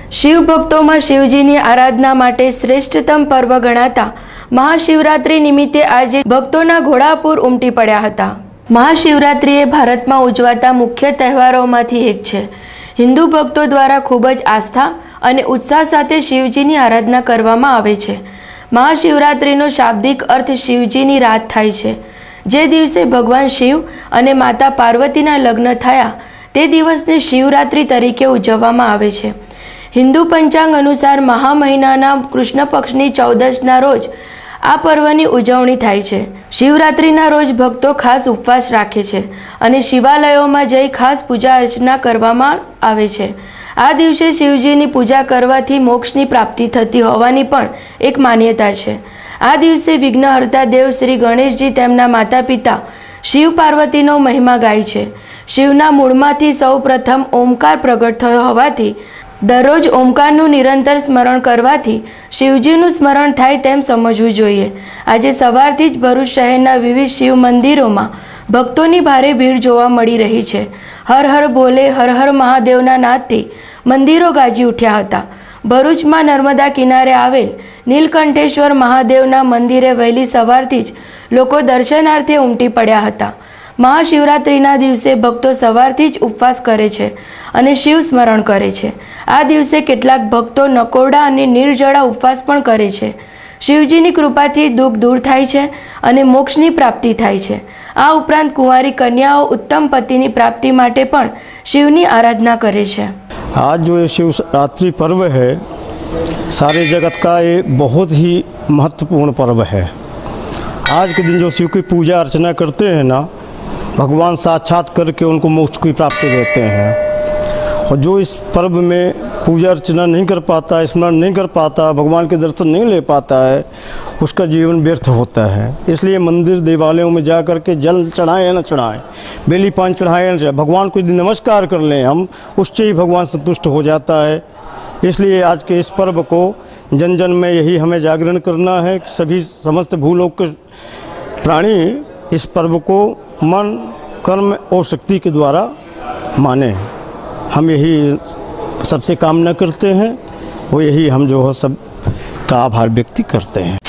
શિવ ભક્તોમાં શિવજીની આરાધના માટે શ્રેષ્ઠતમ પર્વ ગણાતા મહાશિવરાત્રી નિમિત્તે આજે ભક્તોના ઘોડાપુર ઉમટી પડ્યા હતા। મહાશિવરાત્રી એ ભારતમાં ઉજવાતા મુખ્ય તહેવારોમાંથી એક છે। હિન્દુ ભક્તો દ્વારા ખૂબ જ આસ્થા અને ઉત્સાહ સાથે શિવજીની આરાધના કરવામાં આવે છે। મહાશિવરાત્રીનો શાબ્દિક અર્થ શિવજીની રાત થાય છે। જે દિવસે ભગવાન શિવ અને માતા પાર્વતીના લગ્ન થયા તે દિવસને શિવરાત્રી તરીકે ઉજવવામાં આવે છે। હિન્દુ પંચાંગ અનુસાર મહા મહિનાના કૃષ્ણ પક્ષની 14ના રોજ આ પર્વની ઉજવણી થાય છે। શિવરાત્રીના રોજ ભક્તો ખાસ ઉપવાસ રાખે છે અને શિવાલયોમાં જઈ ખાસ પૂજા અર્ચના કરવામાં આવે છે। આ દિવસે શિવજીની પૂજા કરવાથી મોક્ષની પ્રાપ્તિ થતી હોવાની પણ એક માન્યતા છે। આ દિવસે વિઘ્નહર્તા દેવ શ્રી ગણેશજી તેમના માતા પિતા શિવ પાર્વતીનો મહિમા ગાય છે। શિવના મૂળમાંથી સૌ પ્રથમ ઓમકાર પ્રગટ થયો હોવાથી દરરોજ ઓમકારનું નિરંતર સ્મરણ કરવાથી શિવજીનું સ્મરણ થાય તેમ સમજવું જોઈએ। આજે સવારથી જ ભરૂચ શહેરના વિવિધ શિવ મંદિરોમાં ભક્તોની ભારે ભીડ જોવા મળી રહી છે। હર હર બોલે હર હર મહાદેવના નાદથી મંદિરો ગાજી ઉઠ્યા હતા। ભરૂચમાં નર્મદા કિનારે આવેલ નીલકંઠેશ્વર મહાદેવના મંદિરે વહેલી સવારથી જ લોકો દર્શનાર્થે ઉમટી પડ્યા હતા। મહાશિવરાત્રિના દિવસે ભક્તો સવારથી જ ઉપવાસ કરે છે અને શિવ સ્મરણ કરે છે। આ દિવસે કેટલાક ભક્તો નકોરડા અને નિર્જળા ઉપવાસ પણ કરે છે। શિવજીની કૃપાથી દુઃખ દૂર થાય છે અને મોક્ષની પ્રાપ્તિ થાય છે। આ ઉપરાંત કુંવારી કન્યાઓ उत्तम पतिनी प्राप्ति माटे पण शिवनी आराधना करे छे। आज जो ये शिवरात्रि पर्व है सारे जगत का ये बहुत ही महत्वपूर्ण पर्व है। आज के दिन जो शिव की पूजा अर्चना करते हैं ना, भगवान साक्षात करके उनको मोक्ष की प्राप्ति देते हैं। और जो इस पर्व में पूजा अर्चना नहीं कर पाता, स्मरण नहीं कर पाता, भगवान के दर्शन नहीं ले पाता है, उसका जीवन व्यर्थ होता है। इसलिए मंदिर देवालयों में जा कर के जल चढ़ाएं या न चढ़ाएं, बेली पान चढ़ाएं या न चढ़ाएं, भगवान को यदि नमस्कार कर लें हम, उससे ही भगवान संतुष्ट हो जाता है। इसलिए आज के इस पर्व को जन जन में यही हमें जागरण करना है कि सभी समस्त भूलोक के प्राणी इस पर्व को मन, कर्म और शक्ति के द्वारा माने। हम यही सबसे कामना करते हैं, वो यही हम जो है सब का आभार व्यक्त करते हैं।